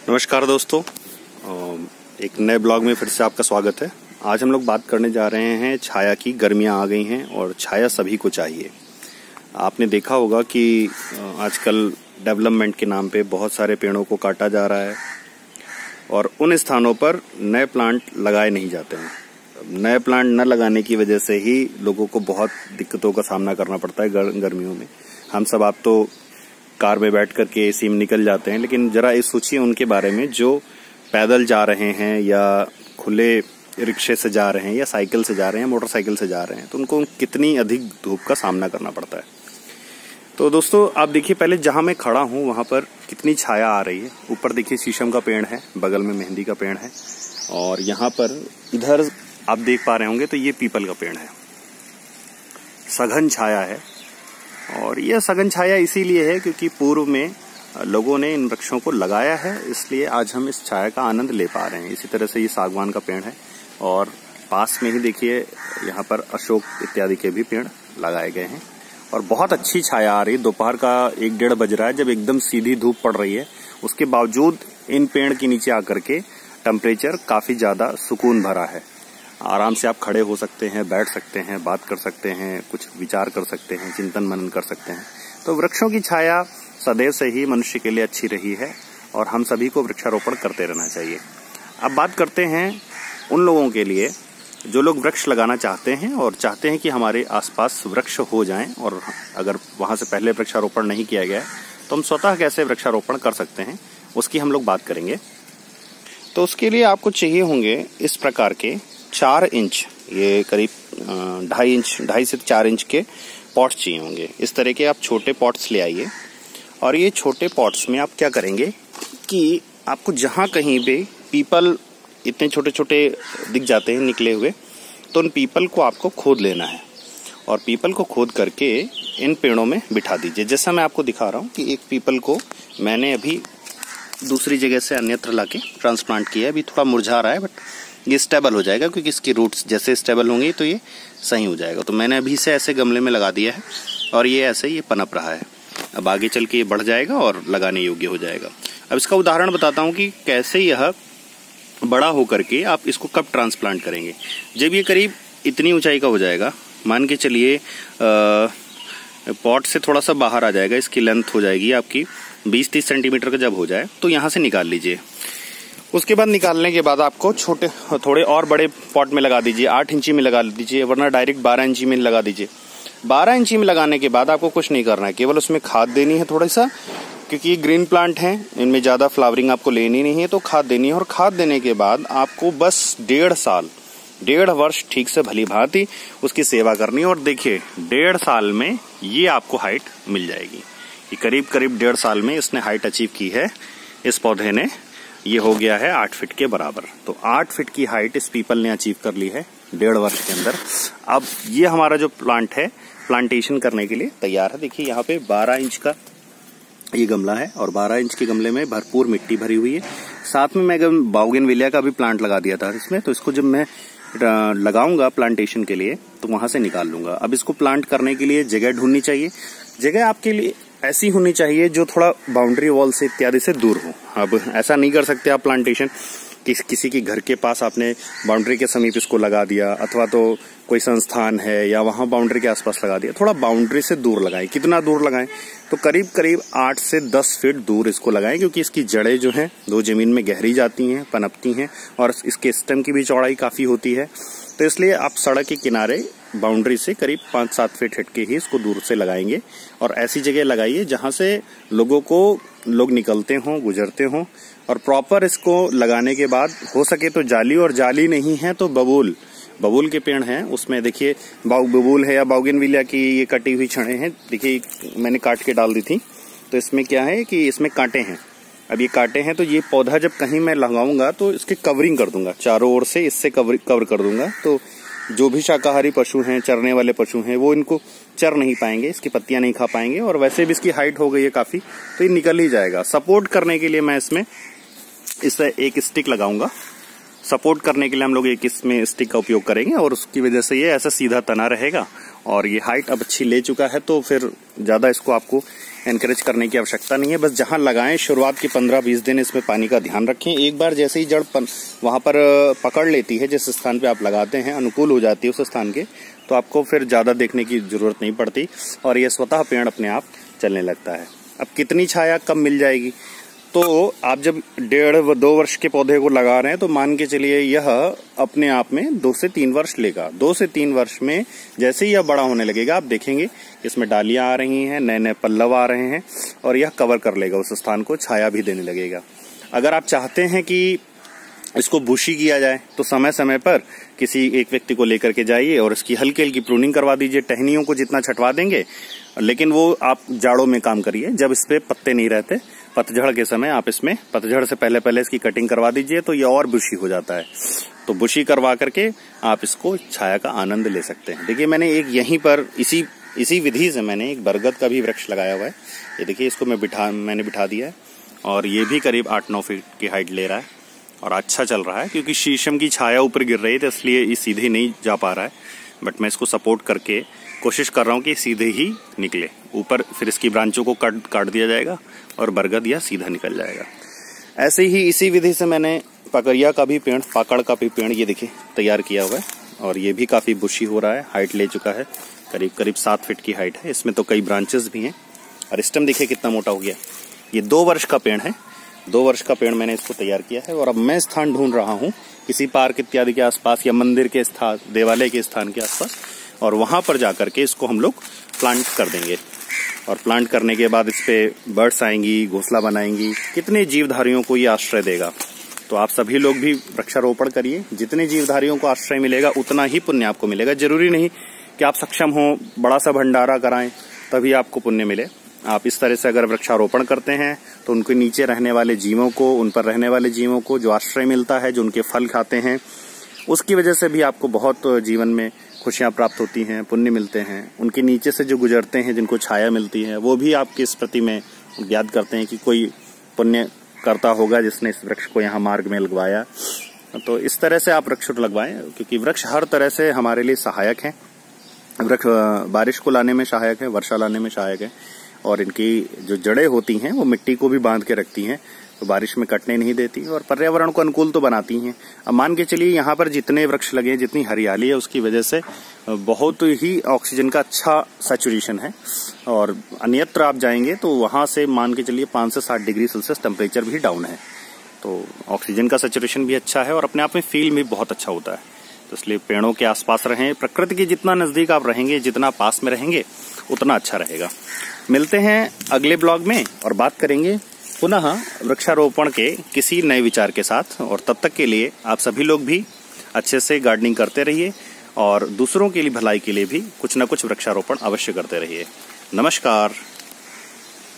नमस्कार दोस्तों, एक नए ब्लॉग में फिर से आपका स्वागत है। आज हम लोग बात करने जा रहे हैं छाया की। गर्मियां आ गई हैं और छाया सभी को चाहिए। आपने देखा होगा कि आजकल डेवलपमेंट के नाम पे बहुत सारे पेड़ों को काटा जा रहा है और उन स्थानों पर नए प्लांट लगाए नहीं जाते हैं। नए प्लांट न लगाने की वजह से ही लोगों को बहुत दिक्कतों का सामना करना पड़ता है गर्मियों में। हम सब आप तो कार में बैठ करके एसी में निकल जाते हैं, लेकिन जरा ये सोचिए उनके बारे में जो पैदल जा रहे हैं या खुले रिक्शे से जा रहे हैं या साइकिल से जा रहे हैं, मोटरसाइकिल से जा रहे हैं, तो उनको कितनी अधिक धूप का सामना करना पड़ता है। तो दोस्तों आप देखिए, पहले जहां मैं खड़ा हूं वहां पर कितनी छाया आ रही है। ऊपर देखिए शीशम का पेड़ है, बगल में मेहंदी का पेड़ है और यहाँ पर इधर आप देख पा रहे होंगे तो ये पीपल का पेड़ है। सघन छाया है और यह सघन छाया इसीलिए है क्योंकि पूर्व में लोगों ने इन वृक्षों को लगाया है, इसलिए आज हम इस छाया का आनंद ले पा रहे हैं। इसी तरह से ये सागवान का पेड़ है और पास में ही देखिए यहाँ पर अशोक इत्यादि के भी पेड़ लगाए गए हैं और बहुत अच्छी छाया आ रही है। दोपहर का 1-1:30 बज रहा है जब एकदम सीधी धूप पड़ रही है, उसके बावजूद इन पेड़ के नीचे आकर के टेम्परेचर काफी ज्यादा सुकून भरा है। आराम से आप खड़े हो सकते हैं, बैठ सकते हैं, बात कर सकते हैं, कुछ विचार कर सकते हैं, चिंतन मनन कर सकते हैं। तो वृक्षों की छाया सदैव से ही मनुष्य के लिए अच्छी रही है और हम सभी को वृक्षारोपण करते रहना चाहिए। अब बात करते हैं उन लोगों के लिए जो लोग वृक्ष लगाना चाहते हैं और चाहते हैं कि हमारे आसपास वृक्ष हो जाएं, और अगर वहां से पहले वृक्षारोपण नहीं किया गया तो हम स्वतः कैसे वृक्षारोपण कर सकते हैं, उसकी हम लोग बात करेंगे। तो उसके लिए आपको चाहिए होंगे इस प्रकार के 4 इंच, ये करीब 2.5 से 4 इंच के पॉट्स चाहिए होंगे। इस तरह के आप छोटे पॉट्स ले आइए और ये छोटे पॉट्स में आप क्या करेंगे कि आपको जहां कहीं भी पीपल इतने छोटे छोटे दिख जाते हैं निकले हुए, तो उन पीपल को आपको खोद लेना है और पीपल को खोद करके इन पेड़ों में बिठा दीजिए। जैसा मैं आपको दिखा रहा हूँ कि एक पीपल को मैंने अभी दूसरी जगह से अन्यत्र लाके ट्रांसप्लांट किया है। अभी थोड़ा मुरझा रहा है बट ये स्टेबल हो जाएगा क्योंकि इसकी रूट्स जैसे स्टेबल होंगी तो ये सही हो जाएगा। तो मैंने अभी से ऐसे गमले में लगा दिया है और ये ऐसे ये पनप रहा है। अब आगे चल के ये बढ़ जाएगा और लगाने योग्य हो जाएगा। अब इसका उदाहरण बताता हूँ कि कैसे यह बड़ा होकर के आप इसको कब ट्रांसप्लांट करेंगे। जब ये करीब इतनी ऊंचाई का हो जाएगा, मान के चलिए पॉट से थोड़ा सा बाहर आ जाएगा, इसकी लेंथ हो जाएगी आपकी 20-30 सेंटीमीटर का जब हो जाए तो यहाँ से निकाल लीजिए। उसके बाद निकालने के बाद आपको छोटे थोड़े और बड़े पॉट में लगा दीजिए, 8 इंची में लगा दीजिए, वरना डायरेक्ट 12 इंची में लगा दीजिए। 12 इंची में लगाने के बाद आपको कुछ नहीं करना है, केवल उसमें खाद देनी है थोड़ा सा, क्योंकि ये ग्रीन प्लांट है, इनमें ज्यादा फ्लावरिंग आपको लेनी नहीं है, तो खाद देनी है। और खाद देने के बाद आपको बस 1.5 वर्ष ठीक से भली भांति उसकी सेवा करनी है। और देखिए 1.5 साल में ये आपको हाइट मिल जाएगी। ये करीब 1.5 साल में इसने हाइट अचीव की है इस पौधे ने। ये हो गया है 8 फीट के बराबर। तो 8 फीट की हाइट इस पीपल ने अचीव कर ली है 1.5 वर्ष के अंदर। अब ये हमारा जो प्लांट है प्लांटेशन करने के लिए तैयार है। देखिए यहाँ पे 12 इंच का ये गमला है और 12 इंच के गमले में भरपूर मिट्टी भरी हुई है। साथ में मैं बाउगेनविलिया का भी प्लांट लगा दिया था इसमें, तो इसको जब मैं लगाऊंगा प्लांटेशन के लिए तो वहां से निकाल लूंगा। अब इसको प्लांट करने के लिए जगह ढूंढनी चाहिए। जगह आपके लिए ऐसी होनी चाहिए जो थोड़ा बाउंड्री वॉल से इत्यादि से दूर हो। अब ऐसा नहीं कर सकते आप प्लांटेशन किसी के घर के पास आपने बाउंड्री के समीप इसको लगा दिया, अथवा तो कोई संस्थान है या वहां बाउंड्री के आसपास लगा दिया। थोड़ा बाउंड्री से दूर लगाएं। कितना दूर लगाएं? तो करीब करीब 8 से 10 फीट दूर इसको लगाएं, क्योंकि इसकी जड़ें जो हैं वो जमीन में गहरी जाती हैं, पनपती हैं और इसके स्टेम की भी चौड़ाई काफी होती है। तो इसलिए आप सड़क के किनारे बाउंड्री से करीब 5-7 फीट हट के ही इसको दूर से लगाएंगे और ऐसी जगह लगाइए जहां से लोग निकलते हों, गुजरते हों। और प्रॉपर इसको लगाने के बाद हो सके तो जाली, और जाली नहीं है तो बबूल के पेड़ हैं, उसमें देखिए बबूल है या बाउगेनविलिया की ये कटी हुई छड़ें हैं। देखिए मैंने काट के डाल दी थी। तो इसमें क्या है कि इसमें कांटे हैं। अब ये कांटे हैं तो ये पौधा जब कहीं मैं लगाऊंगा तो इसकी कवरिंग कर दूंगा, चारों ओर से इससे कवर कर दूंगा। तो जो भी शाकाहारी पशु हैं, चरने वाले पशु हैं, वो इनको चर नहीं पाएंगे, इसकी पत्तियां नहीं खा पाएंगे। और वैसे भी इसकी हाइट हो गई है काफी, तो ये निकल ही जाएगा। सपोर्ट करने के लिए मैं इसमें एक स्टिक लगाऊंगा। सपोर्ट करने के लिए हम लोग एक इसमें स्टिक का उपयोग करेंगे और उसकी वजह से ये ऐसा सीधा तना रहेगा और ये हाइट अब अच्छी ले चुका है, तो फिर ज़्यादा इसको आपको एनकरेज करने की आवश्यकता नहीं है। बस जहां लगाएं शुरुआत के 15-20 दिन इसमें पानी का ध्यान रखें। एक बार जैसे ही जड़ वहां पर पकड़ लेती है, जिस स्थान पे आप लगाते हैं अनुकूल हो जाती है उस स्थान के, तो आपको फिर ज़्यादा देखने की जरूरत नहीं पड़ती और ये स्वतः पेड़ अपने आप चलने लगता है। अब कितनी छाया कब मिल जाएगी, तो आप जब 1.5-2 वर्ष के पौधे को लगा रहे हैं तो मान के चलिए यह अपने आप में 2 से 3 वर्ष लेगा। 2 से 3 वर्ष में जैसे ही यह बड़ा होने लगेगा, आप देखेंगे इसमें डालियां आ रही हैं, नए नए पल्लव आ रहे हैं और यह कवर कर लेगा उस स्थान को, छाया भी देने लगेगा। अगर आप चाहते हैं कि इसको बुशी किया जाए तो समय समय पर किसी एक व्यक्ति को लेकर के जाइए और इसकी हल्की हल्की प्रूनिंग करवा दीजिए। टहनियों को जितना छटवा देंगे, लेकिन वो आप जाड़ों में काम करिए जब इस पे पत्ते नहीं रहते। पतझड़ के समय आप इसमें पतझड़ से पहले इसकी कटिंग करवा दीजिए तो ये और बुशी हो जाता है। तो बुशी करवा करके आप इसको छाया का आनंद ले सकते हैं। देखिए मैंने एक यहीं पर इसी विधि से मैंने एक बरगद का भी वृक्ष लगाया हुआ है। ये देखिए इसको मैंने बिठा दिया है और ये भी करीब 8-9 फीट की हाइट ले रहा है और अच्छा चल रहा है, क्योंकि शीशम की छाया ऊपर गिर रही है इसलिए ये सीधे नहीं जा पा रहा है। बट मैं इसको सपोर्ट करके कोशिश कर रहा हूँ कि सीधे ही निकले ऊपर, फिर इसकी ब्रांचों को काट दिया जाएगा और बरगद या सीधा निकल जाएगा। ऐसे ही इसी विधि से मैंने पकड़िया का भी पेड़, पाकड़ का भी पेड़ ये देखिए तैयार किया हुआ है और ये भी काफी बुशी हो रहा है, हाइट ले चुका है, करीब 7 फीट की हाइट है। इसमें तो कई ब्रांचेस भी हैं और स्टेम देखिए कितना मोटा हो गया। ये 2 वर्ष का पेड़ है, 2 वर्ष का पेड़ मैंने इसको तैयार किया है और अब मैं स्थान ढूंढ रहा हूँ किसी पार्क इत्यादि के आसपास या मंदिर के स्थान, देवालय के स्थान के आसपास, और वहां पर जाकर के इसको हम लोग प्लांट कर देंगे। और प्लांट करने के बाद इस पे बर्ड्स आएंगी, घोंसला बनाएंगी, कितने जीवधारियों को ये आश्रय देगा। तो आप सभी लोग भी वृक्षारोपण करिए, जितने जीवधारियों को आश्रय मिलेगा उतना ही पुण्य आपको मिलेगा। जरूरी नहीं कि आप सक्षम हो, बड़ा सा भंडारा कराएं तभी आपको पुण्य मिले। आप इस तरह से अगर वृक्षारोपण करते हैं तो उनके नीचे रहने वाले जीवों को, उन पर रहने वाले जीवों को जो आश्रय मिलता है, जो उनके फल खाते हैं, उसकी वजह से भी आपको बहुत जीवन में खुशियां प्राप्त होती हैं, पुण्य मिलते हैं। उनके नीचे से जो गुजरते हैं, जिनको छाया मिलती है, वो भी आपकी स्मृति में याद करते हैं कि कोई पुण्य करता होगा जिसने इस वृक्ष को यहाँ मार्ग में लगवाया। तो इस तरह से आप वृक्ष लगवाएं, क्योंकि वृक्ष हर तरह से हमारे लिए सहायक है। वृक्ष बारिश को लाने में सहायक है, वर्षा लाने में सहायक है और इनकी जो जड़ें होती हैं वो मिट्टी को भी बांध के रखती हैं, तो बारिश में कटने नहीं देती और पर्यावरण को अनुकूल तो बनाती हैं। अब मान के चलिए यहाँ पर जितने वृक्ष लगे, जितनी हरियाली है, उसकी वजह से बहुत ही ऑक्सीजन का अच्छा सैचुरेशन है और अन्यत्र आप जाएंगे तो वहां से मान के चलिए 5 से 7 डिग्री सेल्सियस टेम्परेचर भी डाउन है। तो ऑक्सीजन का सैचुरेशन भी अच्छा है और अपने आप में फील भी बहुत अच्छा होता है। तो इसलिए पेड़ों के आसपास रहें, प्रकृति के जितना नजदीक आप रहेंगे, जितना पास में रहेंगे, उतना अच्छा रहेगा। मिलते हैं अगले ब्लॉग में और बात करेंगे पुनः वृक्षारोपण के किसी नए विचार के साथ। और तब तक के लिए आप सभी लोग भी अच्छे से गार्डनिंग करते रहिए और दूसरों के लिए भलाई के लिए भी कुछ न कुछ वृक्षारोपण अवश्य करते रहिए। नमस्कार।